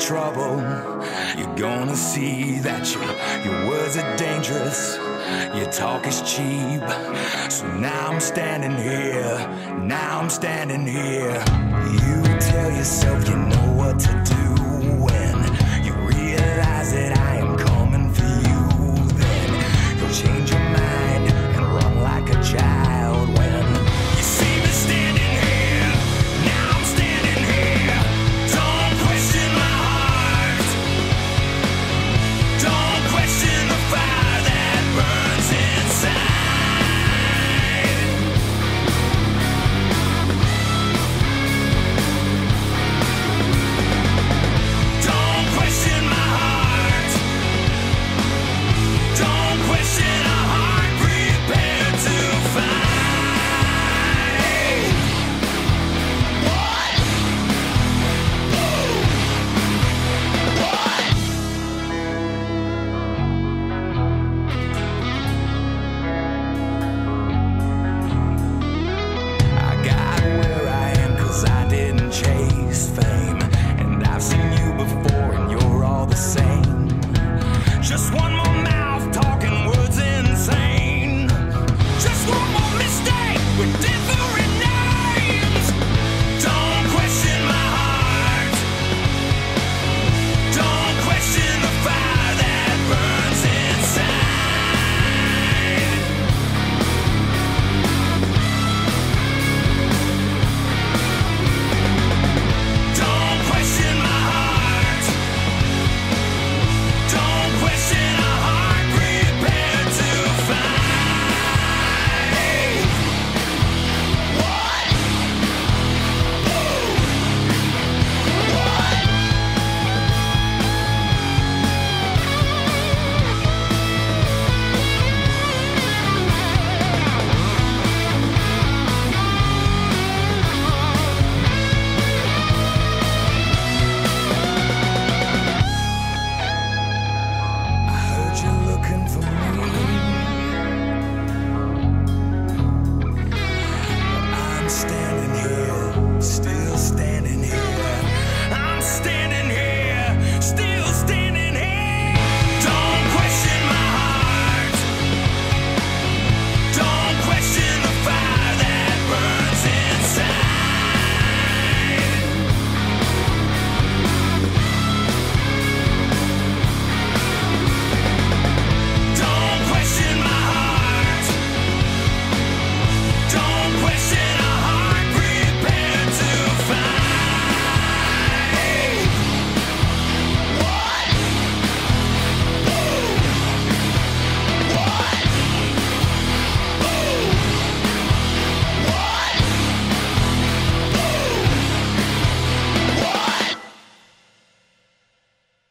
trouble, you're gonna see that your words are dangerous, your talk is cheap. So now I'm standing here, You tell yourself you know what to do when you realize that I am coming for you. Then you'll change your mind and run like a child when you see me standing here. Now I'm standing here. Don't question my heart. Don't question the fire that burns inside. Don't question my heart. Don't question a heart prepared to fight. What? I got where I am 'cause I didn't chase fame, and I've seen you before and you're all the same. Just